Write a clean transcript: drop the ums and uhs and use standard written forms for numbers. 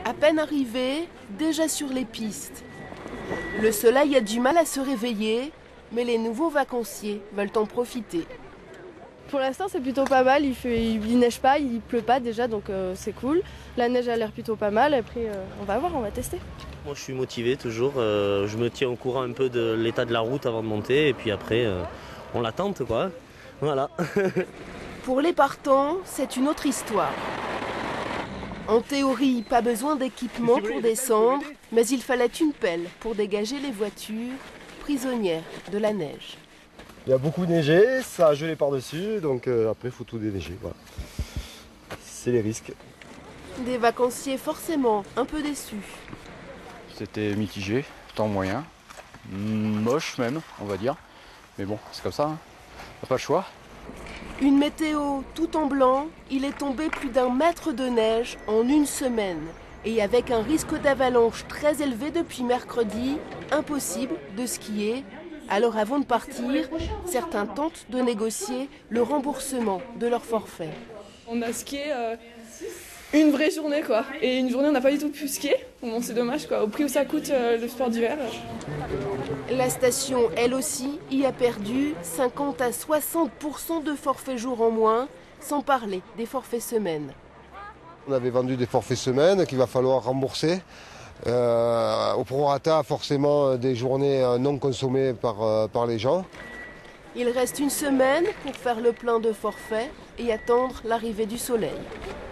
À peine arrivé, déjà sur les pistes. Le soleil a du mal à se réveiller, mais les nouveaux vacanciers veulent en profiter. Pour l'instant, c'est plutôt pas mal. Il neige pas, il pleut pas déjà, donc c'est cool. La neige a l'air plutôt pas mal. Après, on va voir, on va tester. Moi, je suis motivé toujours. Je me tiens au courant un peu de l'état de la route avant de monter. Et puis après, on la tente, quoi. Voilà. Pour les partants, c'est une autre histoire. En théorie, pas besoin d'équipement pour descendre, mais il fallait une pelle pour dégager les voitures prisonnières de la neige. Il y a beaucoup neigé, ça a gelé par-dessus, donc après il faut tout déneiger. Voilà. C'est les risques. Des vacanciers forcément un peu déçus. C'était mitigé, temps moyen, moche même, on va dire. Mais bon, c'est comme ça, hein. On n'a pas le choix. Une météo tout en blanc, il est tombé plus d'1 mètre de neige en une semaine. Et avec un risque d'avalanche très élevé depuis mercredi, impossible de skier. Alors avant de partir, certains tentent de négocier le remboursement de leur forfait. On a skié une vraie journée, quoi. Et une journée, on n'a pas du tout pu skier. Bon, c'est dommage, quoi. Au prix où ça coûte le sport d'hiver. La station, elle aussi, y a perdu 50 à 60% de forfaits jour en moins, sans parler des forfaits semaines. On avait vendu des forfaits semaines qu'il va falloir rembourser. Au prorata, forcément, des journées non consommées par les gens. Il reste une semaine pour faire le plein de forfaits et attendre l'arrivée du soleil.